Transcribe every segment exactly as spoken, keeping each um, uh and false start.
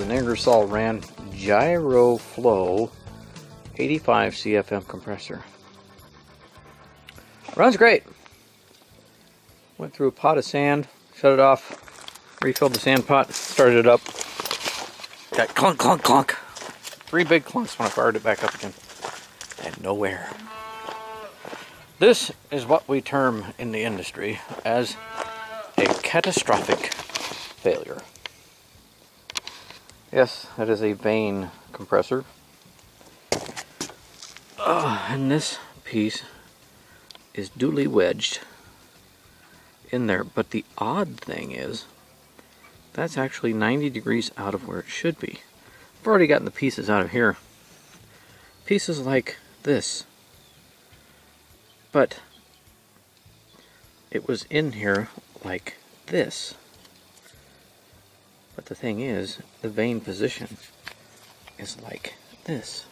an Ingersoll ran gyro flow eighty-five C F M compressor. Runs great. Went through a pot of sand, shut it off, refilled the sand pot, started it up. Got clunk, clunk, clunk. Three big clunks when I fired it back up again. And nowhere. This is what we term in the industry as a catastrophic failure. Yes, that is a vane compressor. Uh, and this piece is duly wedged in there. But the odd thing is, that's actually ninety degrees out of where it should be. I've already gotten the pieces out of here. Pieces like this. But it was in here like this. But the thing is, the vane position is like this.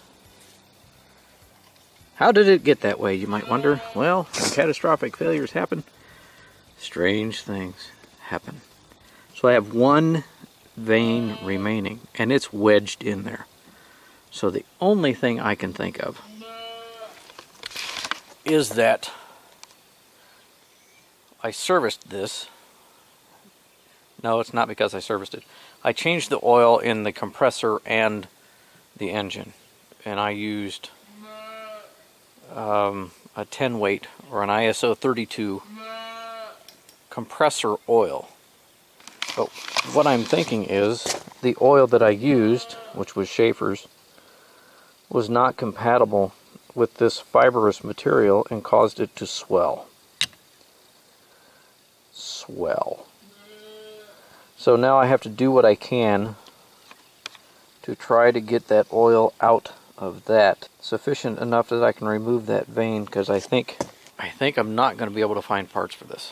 How did it get that way, you might wonder? Well, when catastrophic failures happen, strange things happen. So I have one vane remaining, and it's wedged in there. So the only thing I can think of is that I serviced this. No, it's not because I serviced it. I changed the oil in the compressor and the engine, and I used um, a ten weight or an I S O thirty-two compressor oil. But what I'm thinking is the oil that I used, which was Schaefer's, was not compatible with this fibrous material and caused it to swell. Swell. So now I have to do what I can to try to get that oil out of that, sufficient enough that I can remove that vane, because I think I think I'm not going to be able to find parts for this.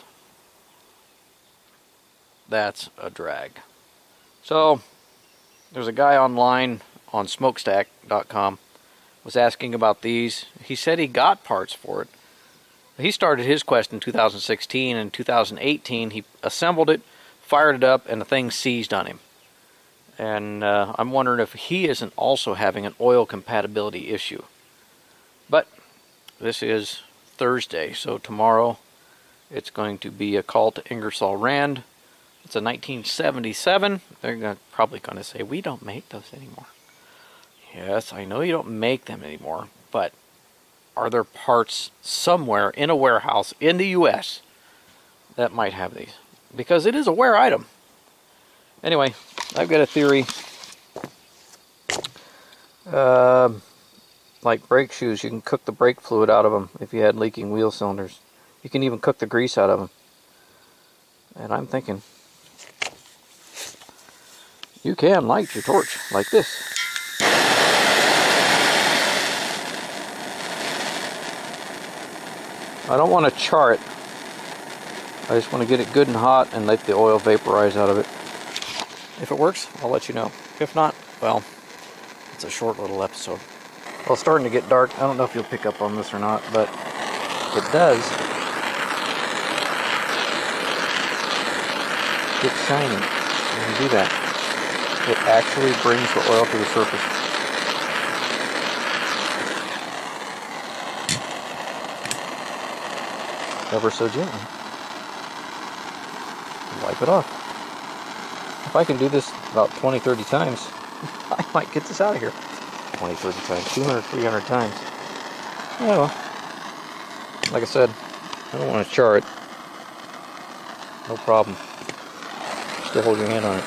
That's a drag. So there's a guy online on smokestack dot com was asking about these. He said he got parts for it. He started his quest in two thousand sixteen, and in two thousand eighteen he assembled it, fired it up, and the thing seized on him. And uh, I'm wondering if he isn't also having an oil compatibility issue. But this is Thursday, so tomorrow it's going to be a call to Ingersoll Rand. It's a nineteen seventy-seven. They're gonna, probably going to say, we don't make those anymore. Yes, I know you don't make them anymore, but are there parts somewhere in a warehouse in the U S that might have these? Because it is a wear item. Anyway, I've got a theory. Uh, like brake shoes, you can cook the brake fluid out of them if you had leaking wheel cylinders. You can even cook the grease out of them. And I'm thinking, you can light your torch like this. I don't want to char it. I just want to get it good and hot and let the oil vaporize out of it. If it works, I'll let you know. If not, well, it's a short little episode. Well, it's starting to get dark. I don't know if you'll pick up on this or not, but it does get shiny when you do that. It actually brings the oil to the surface. Ever so gently. Wipe it off. If I can do this about twenty, thirty times, I might get this out of here. twenty, thirty times, two hundred, three hundred times. Yeah, well, like I said, I don't want to char it. No problem. Still hold your hand on it.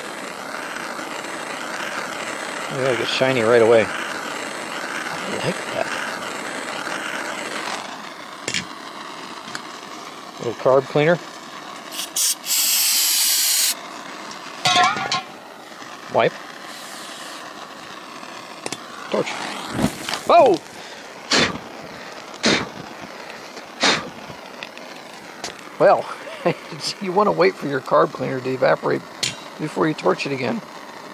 Yeah, it gets shiny right away. I like that. Little carb cleaner. Wipe. Torch. Oh! Well, you want to wait for your carb cleaner to evaporate before you torch it again.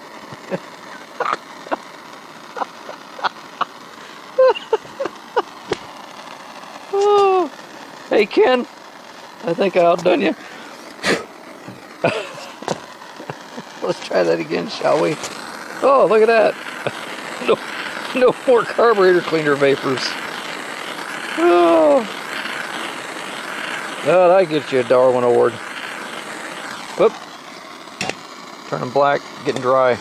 Oh. Hey Ken, I think I outdone you. Let's try that again, shall we? Oh, look at that. No, no more carburetor cleaner vapors. Oh, oh, that gets you a Darwin Award. Whoop. Turning black, getting dry.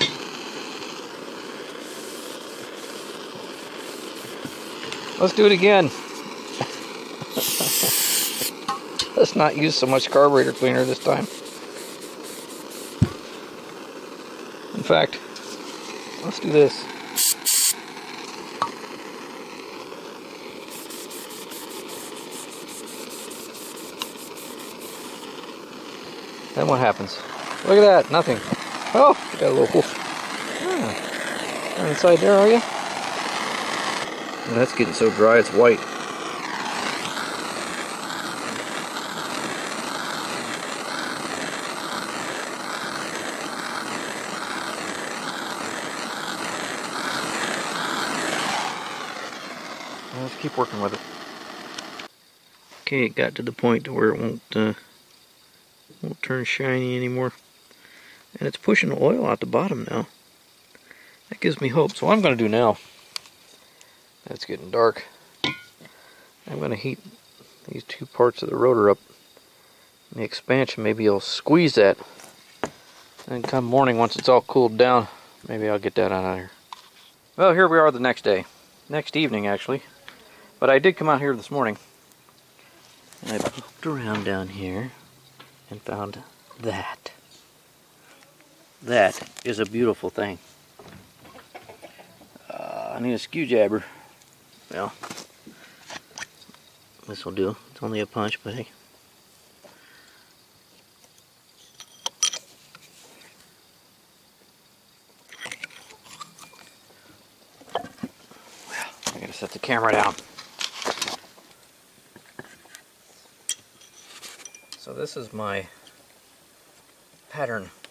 Let's do it again. Let's not use so much carburetor cleaner this time. In fact, let's do this. Then what happens? Look at that, nothing. Oh, you got a little wolf. Ah, you're inside there, are you? Well, that's getting so dry it's white. Let's keep working with it. Okay, it got to the point to where it won't uh, won't turn shiny anymore, and it's pushing oil out the bottom now. That gives me hope. So what I'm going to do now, it's getting dark, I'm going to heat these two parts of the rotor up. The expansion, maybe I'll squeeze that, and come morning, once it's all cooled down, maybe I'll get that out of here. Well, here we are the next day, next evening actually. But I did come out here this morning, and I poked around down here and found that. That is a beautiful thing. Uh, I need a screwdriver. Well, this will do. It's only a punch, but hey. Well, I gotta set the camera down. So this is my pattern.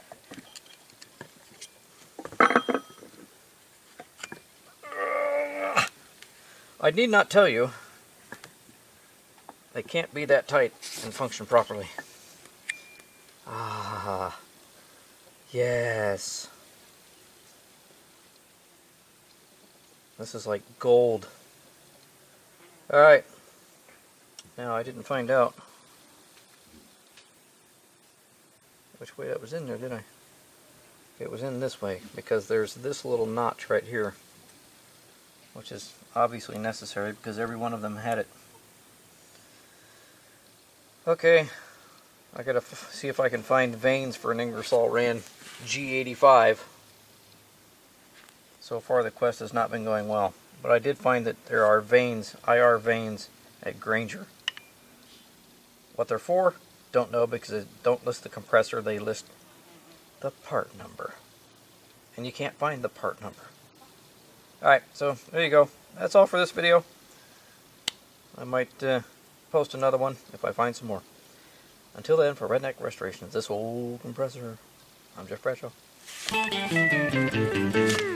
I need not tell you, they can't be that tight and function properly. Ah, yes. This is like gold. Alright. Now, I didn't find out which way that was in there, did I? It was in this way, because there's this little notch right here, which is obviously necessary because every one of them had it. Okay, I gotta f see if I can find vanes for an Ingersoll ran G eighty-five. So far the quest has not been going well, but I did find that there are vanes, I R vanes at Granger. What they're for, don't know, because they don't list the compressor, they list the part number. And you can't find the part number. Alright, so there you go. That's all for this video. I might uh, post another one if I find some more. Until then, for Redneck Restoration of this old compressor, I'm Jeff Bradshaw.